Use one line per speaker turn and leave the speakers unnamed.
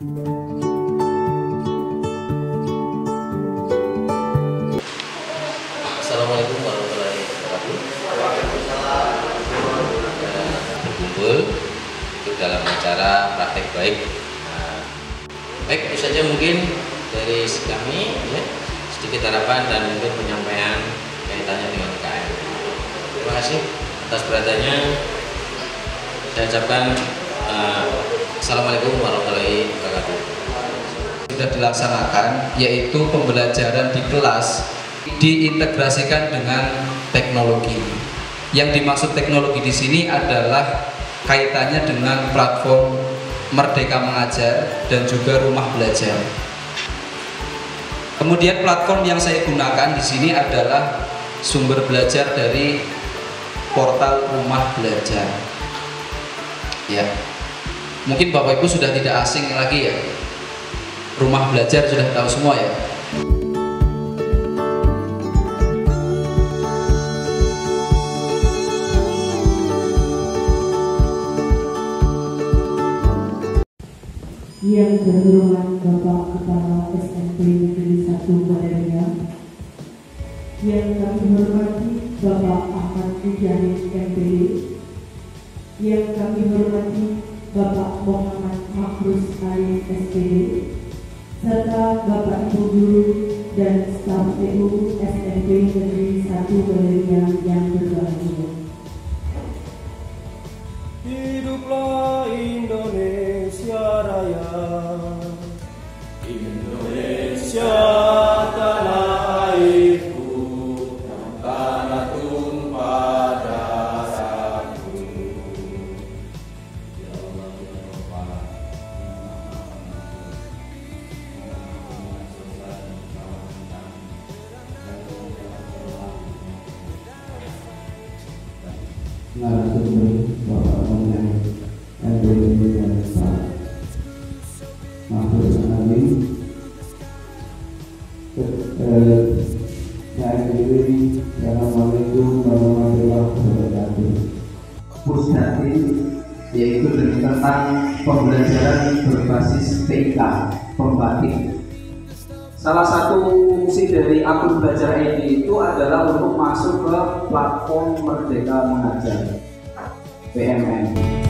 Assalamualaikum warahmatullahi wabarakatuh. Berkumpul untuk dalam acara praktek baik. Baik, itu saja mungkin dari kami ya, sedikit harapan dan mungkin penyampaian kaitannya dengan UKM. Terima kasih atas perhatiannya. Saya ucapkan Assalamualaikum warahmatullahi wabarakatuh.
Sudah dilaksanakan, yaitu pembelajaran di kelas diintegrasikan dengan teknologi. Yang dimaksud teknologi di sini adalah kaitannya dengan platform Merdeka Mengajar dan juga Rumah Belajar. Kemudian platform yang saya gunakan di sini adalah sumber belajar dari portal Rumah Belajar. Ya, mungkin Bapak Ibu sudah tidak asing lagi ya. Rumah Belajar sudah tahu semua ya.
Yang terhormat Bapak Kepala SMP Negeri 1 Badariah, yang kami hormati Bapak Ahmad Mujahid MPD, yang kami hormati Bapak Muhammad Makrus Ali SPD, serta Bapak Ibu Guru dan staf TU SMP Negeri 1 Badariah yang berbahagia.
Hiduplah Indonesia Raya, Indonesia tanah airku, tanah tumpah darahku. Ya Allah, ya Rabbah.
Narasumber Bapak Mengenai MPD dan Pak Mahfuz Ali. Saya sendiri, Assalamualaikum warahmatullahi wabarakatuh. Pusdati, yaitu tentang pembelajaran berbasis TIK, pembatik. Salah satu fungsi dari akun Belajar ID itu adalah untuk masuk ke platform Merdeka Mengajar (PMM).